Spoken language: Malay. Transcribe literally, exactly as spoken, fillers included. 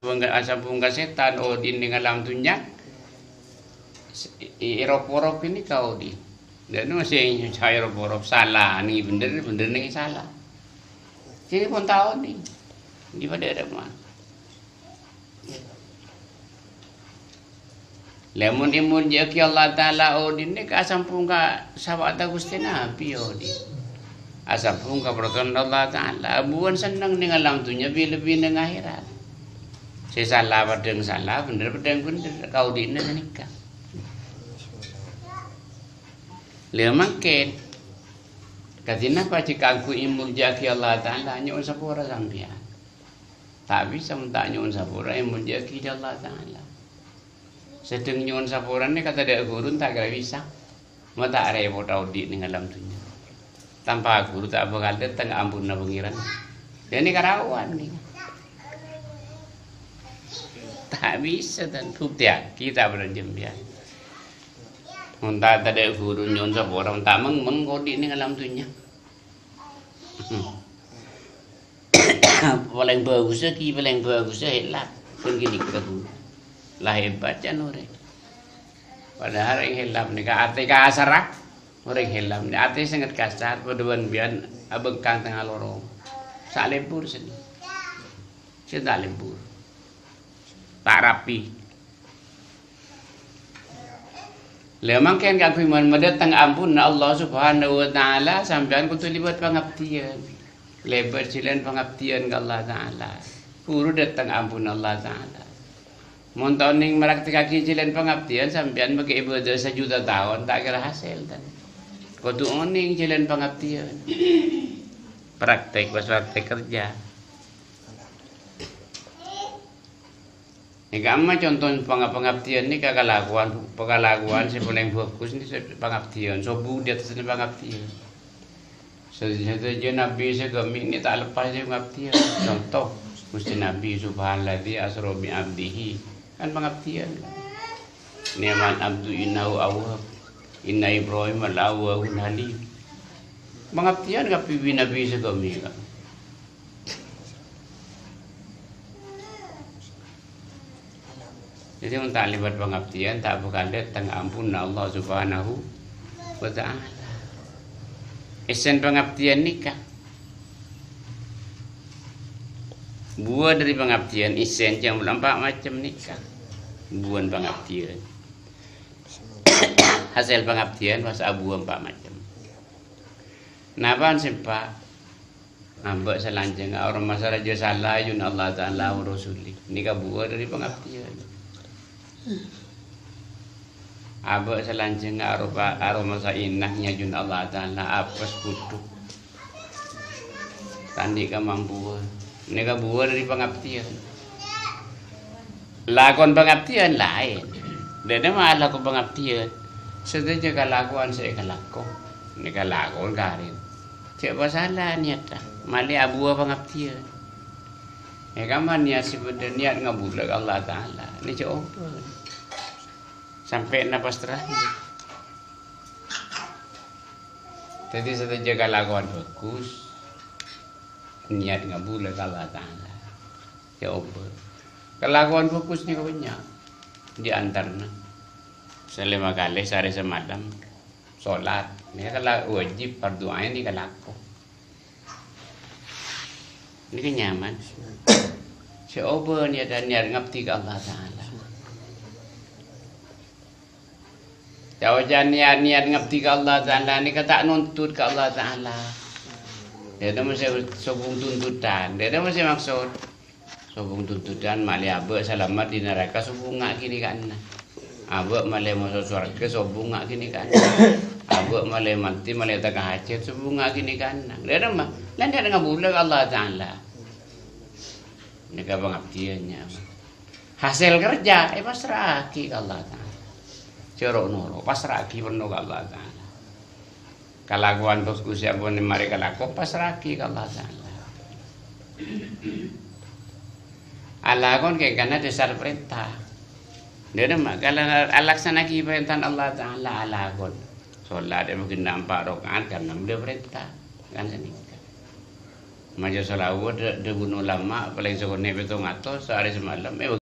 Asam pungka setan o din dengan alam tunyak irop-irop ini kau di dan masih saya irop-irop salah nih bener bener nih salah sini pun tahu nih di pada ada mah lemon imun jaki Allah Ta'ala o din nih asam pungka sahabat Gusti Nabi o di asam pungka peraturan Allah Ta'ala bukan senang dengan alam tunyak lebih-lebih dengan akhirat. Saya salah pada salah, bener pada bener. Kau di ini nikah. Lihat makin. Katina apa jika aku imul jaki Allah Ta'ala nyon sapura sampian. Tak bisa minta nyon sapura imul jaki Allah Ta'ala. Sedang nyon sapura ni kata dia guru tak kira bisa. Mata repot tau di dengan alam dunia. Tanpa guru tak bakal datang ampun na pengiran. Ini karawan ni. Tak bisa dan bukti kita berjembian. Entah ada guru nyon sapura tak meng mengkodi dengan alam dunia. Paling bagus lagi, paling bagus hebat. Pun gini kita guru. Lah hebat kan orang. Padahal yang hebat ni ka ate ka asarak. Orang hebat ni ate sangat kasar. Paduan bian abengkang tengah lorong. Sak lembur sini. Saya tak lembur. Tak rapi. Lemang kan kau iman mendatang ampun Allah Subhanahu Wa Taala sampean kudu libat pangabdian. Lebar jalan pangabdian ke Allah Taala. Guru datang ampun Allah Taala. Monton ning meraktikake jalan pangabdian sampean bagi ibadah sejuta tahun tak kira hasil dan. Kudu oning jalan pangabdian. Praktek pas praktek kerja. Ika amma contoh pangabdian ni kagalaguan pagalaguan si paling fokus ni pangabdian so bu di atas ni pangabdian sesuatu Nabi segami ni tak lepas dia pangabdian contoh Gusti Nabi subhanalladzi asra bi abdihi kan pangabdian ni'mal abdu innahu awwab inna ibrahim al-awwabun halim pangabdian kapibi Nabi segami kan. Jadi untuk libat pengabdian tak bakal datang ampun Allah Subhanahu Wa Ta'ala. Esen pengabdian nikah. Buah dari pengabdian isen yang empat macam nikah. Buan pengabdian. Hasil pengabdian masa buah empat macam. Napa sempak? Ambak selanjang orang masyarakat salah yun Allah Ta'ala wa Rasuli. Nikah buah dari pengabdian. Abak selanjang aroma aroma sainahnya jun Allah Ta'ala apes kutuk tandi kemampuan ini buah dari pengabdian lakon pengabdian lain dan mah lakon pengabdian setuju kelakuan saya kelakon ini kelakon karin siapa salah niat mali abuah pengabdian ya kaman niat sebenarnya niat ngabulak Allah Ta'ala ini coba sampai napas terakhir. Jadi setuju kelakuan bagus, niat ngabulak Allah Ta'ala. Coba kelakuan bagus ni banyak di antaranya. Selama kali sehari semalam solat, ni kalau wajib berdoa ni kelaku. Ini kenyaman. Coba niat dan niat ngabdi ke Allah Ta'ala. Jawajan niat-niat ngabdi ke Allah Ta'ala ni kata nuntut ke Allah Ta'ala. Dia tu mesti sobung tuntutan. Dia tu mesti maksud sobung tuntutan mali abak selamat di neraka sobung ngak kini kan. Abak mali masuk surga sobung ngak kini kan. Abak mali mati mali tak hajat sobung ngak kini kan. Dia tu mah lain dia dengan bulan Allah Ta'ala. Ini kau pengabdiannya. Hasil kerja eh pasrah ke Allah Ta'ala. Cerok noro pasrah ki penuh ke Allah Ta'ala. Kelakuan bagus yang pun mereka lakukan pasrah ki ke Allah Ta'ala. Allah kon kayak karena dasar perintah. Dia nama kalau alaksana ki perintah Allah Ta'ala Allah kon. Solat dia mungkin nampak rokaat karena dia perintah kan senika. Maja salawo de de bunuh lama paling sokone betong atos sehari semalam. Eh